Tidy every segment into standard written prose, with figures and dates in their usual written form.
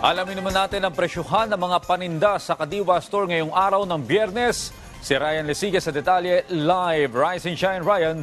Alamin naman natin ang presyuhan ng mga paninda sa Kadiwa Store ngayong araw ng Biyernes. Si Ryan Lesiga sa detalye live. Rise and shine, Ryan.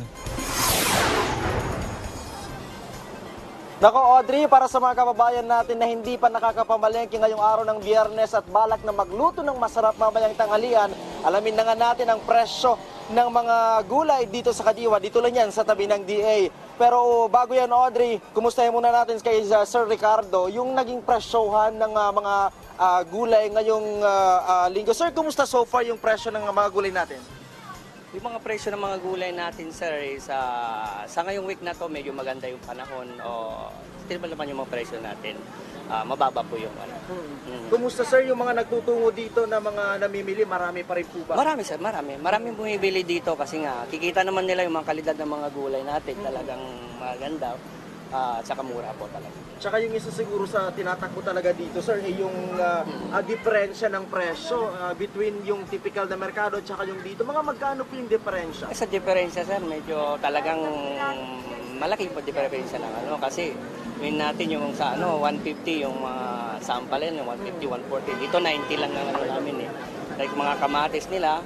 Nako Audrey, para sa mga kababayan natin na hindi pa nakakapamalengke ngayong araw ng Biyernes at balak na magluto ng masarap mamayang tanghalian, alamin na nga natin ang presyo ng mga gulay dito sa Kadiwa. Dito lang yan sa tabi ng DA. Pero bago yan Audrey, kumustahin muna natin kay Sir Ricardo yung naging presyohan ng mga gulay ngayong linggo. Sir, kumusta so far yung presyo ng mga gulay natin? Yung mga presyo ng mga gulay natin, sir, sa ngayong week na to medyo maganda yung panahon. Still ba naman yung mga presyo natin? Mababa po yung ano. Kumusta sir yung mga nagtutungo dito na mga namimili? Marami pa rin po ba? Marami, sir, marami. Maraming bumibili dito kasi nga kikita naman nila yung mga kalidad ng mga gulay natin. Talagang maganda. At saka mura po talaga. Tsaka yung isa siguro sa tinatakbo talaga dito, sir, ay yung diferensya ng presyo between yung typical na merkado at saka yung dito. Mga magkano po yung diferensya? Sa diferensya, sir, medyo talagang malaki po diferensya ng ano. Kasi win natin yung sa 150 yung mga sampalin, yung 150, 140. Dito 90 lang ang ano namin eh. Like mga kamatis nila,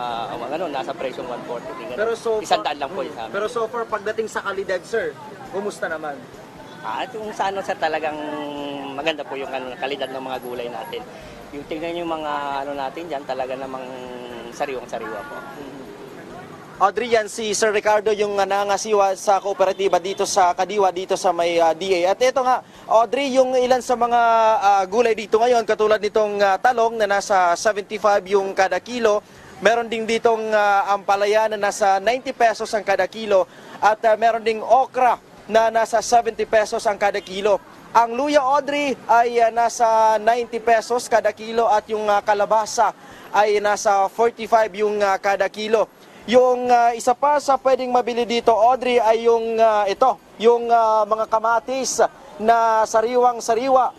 nasa presyong 140. Pero so far, 100 lang po yung sa amin. Pero so far, pagdating sa kalidad, sir, kumusta naman? At yung sa ano, sir, talagang maganda po yung kalidad ng mga gulay natin. Yung tingnan yung mga ano natin dyan, talaga namang sariwang-sariwa po. Audrey, yan si Sir Ricardo yung nangasiwa sa kooperatiba dito sa Kadiwa, dito sa may DA. At ito nga, Audrey, yung ilan sa mga gulay dito ngayon, katulad nitong talong na nasa 75 yung kada kilo. Meron ding ditong ampalaya na nasa 90 pesos ang kada kilo. At meron ding okra na nasa 70 pesos ang kada kilo. Ang luya, Audrey, ay nasa 90 pesos kada kilo at yung kalabasa ay nasa 45 yung kada kilo. Yung isa pa sa pwedeng mabili dito, Audrey, ay yung yung mga kamatis na sariwang-sariwa.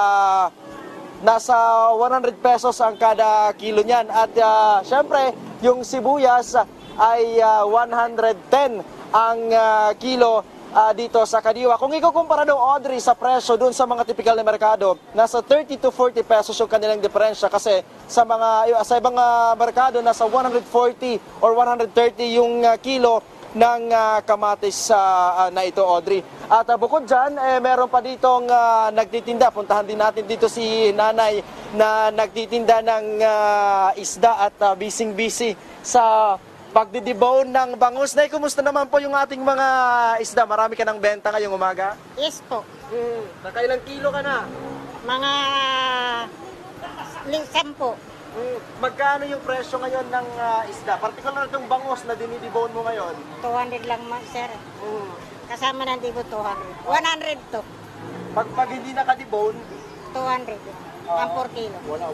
Nasa 100 pesos ang kada kilo niyan. At syempre, yung sibuyas ay 110 ang kilo dito sa Kadiwa. Kung ikukumpara daw, Audrey, sa presyo dun sa mga typical na merkado, nasa 30 to 40 pesos yung kanilang diferensya kasi sa ibang merkado nasa 140 or 130 yung kilo ng kamatis na ito, Audrey. At bukod dyan, meron pa ditong nagtitinda. Puntahan din natin dito si nanay na nagtitinda ng isda at bising-busy sa pagdidibone ng bangus. Nay, kumusta naman po yung ating mga isda? Marami ka ng benta ngayong umaga? Yes po. Nakailang kilo ka na? Mga 10 po. Magkano yung presyo ngayon ng isda? Partikular itong bangus na dinidibone mo ngayon? 200 lang, sir. Kasama ng dibo 200. 100 to. Pag hindi nakadibone? 200. Ang 4 kilo. Wala.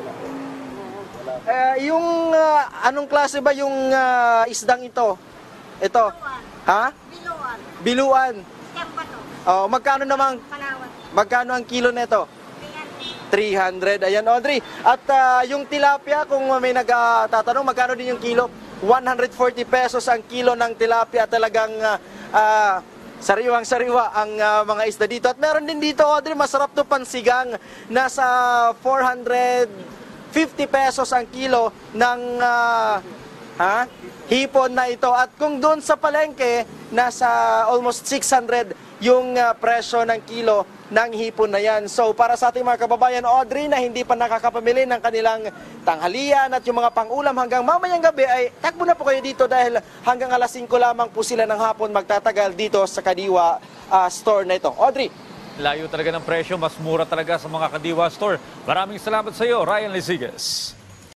Yung anong klase ba yung isdang ito? Ito? Ha? Biluan. Biluan. Siyempre to. Oh, magkano naman? Palawan. Magkano ang kilo nito? 300. Ayan, Audrey. At yung tilapia, kung may nagtatanong, magkano din yung kilo? 140 pesos ang kilo ng tilapia. Talagang sariwang-sariwa ang mga isda dito. At meron din dito, Audrey, masarap to pansigang. Nasa 450 pesos ang kilo ng hipon na ito. At kung doon sa palengke, nasa almost 600 yung presyo ng kilo ng hipon na yan. So para sa ating mga kababayan, Audrey, na hindi pa nakakapamili ng kanilang tanghalian at yung mga pang-ulam hanggang mamayang gabi, ay takbo na po kayo dito dahil hanggang alas 5 lamang po sila ng hapon magtatagal dito sa Kadiwa store na ito. Audrey. Layo talaga ng presyo, mas mura talaga sa mga Kadiwa Store. Maraming salamat sa iyo, Ryan Lesigas.